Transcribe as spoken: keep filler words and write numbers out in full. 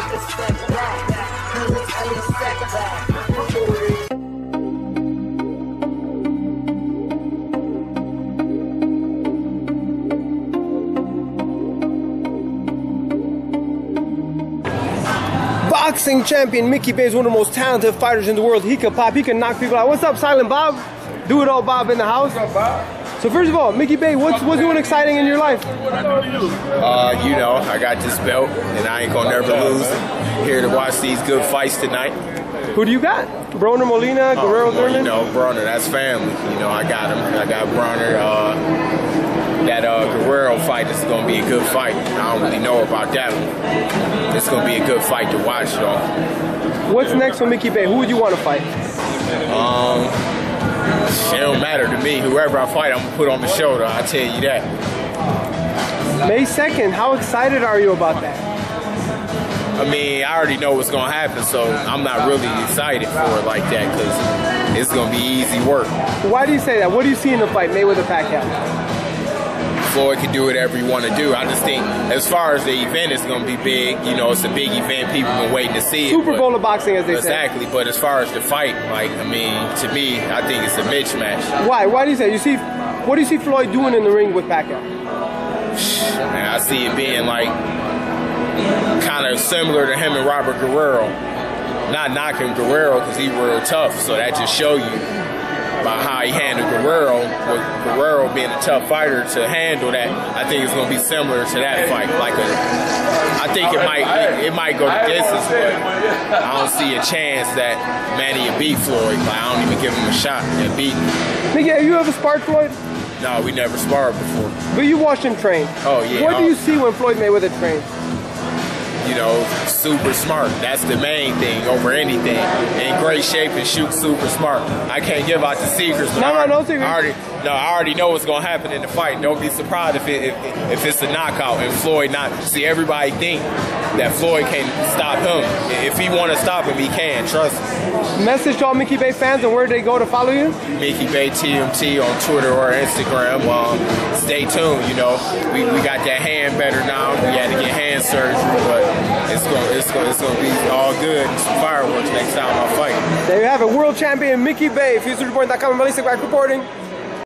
take a step back. You look at your setback. Boxing champion Mikcey is one of the most talented fighters in the world. He can pop, he can knock people out. What's up, Silent Bob? Do it all, Bob, in the house. What's up, Bob? So first of all, Mikcey Bay, what's what's new and exciting in your life? Uh, you know, I got this belt, and I ain't gonna never lose. Here to watch these good fights tonight. Who do you got? Broner Molina, Oh, Guerrero well, Thurman? you know, Broner, that's family. You know, I got him. I got Broner. Uh, that uh, Guerrero fight is gonna be a good fight. I don't really know about that one. It's gonna be a good fight to watch, though. What's next for Mikcey Bay? Who would you want to fight? Um, it don't matter to me. Whoever I fight, I'm gonna put on the shoulder. I tell you that. May second. How excited are you about that? I mean, I already know what's gonna happen, so I'm not really excited for it like that because it's gonna be easy work. Why do you say that? What do you see in the fight, Mayweather PACQUIAO? Floyd can do whatever he want to do. I just think, as far as the event is going to be big, you know, it's a big event. People been waiting to see it. Super Bowl of boxing, as they exactly, say. Exactly, but as far as the fight, like, I mean, to me, I think it's a mismatch. Why? Why do you say? You see, what do you see Floyd doing in the ring with Pacquiao? Man, I see it being like kind of similar to him and Robert Guerrero. Not knocking Guerrero because he real tough, so that just show you about how he handled Guerrero, with Guerrero being a tough fighter to handle that. I think it's going to be similar to that fight. Like a, I think it might it, it might go the distance, but I don't see a chance that Manny will beat Floyd. Like, I don't even give him a shot at beating him. Nigga, have you ever sparred Floyd? No, we never sparred before. But you watched him train. Oh yeah. What oh. do you see when Floyd Mayweather trains? You know, super smart. That's the main thing over anything. In great shape and shoot super smart. I can't give out the secrets. But No, I no, already, no secrets. I already, no, I already know what's going to happen in the fight. Don't be surprised if it, if, if it's a knockout and Floyd not. See, everybody think that Floyd can stop him. If he want to stop him, he can. Trust me. Message to all Mikcey Bay fans and where they go to follow you? Mikcey Bay T M T on Twitter or Instagram. Um, stay tuned. You know, we, we got that hand better now. We had to get hand surgery, but it's going it's going it's going to be all good. And some fireworks next time I fight. There you have it. World champion Mikcey Bay. Future Report dot com. Back reporting.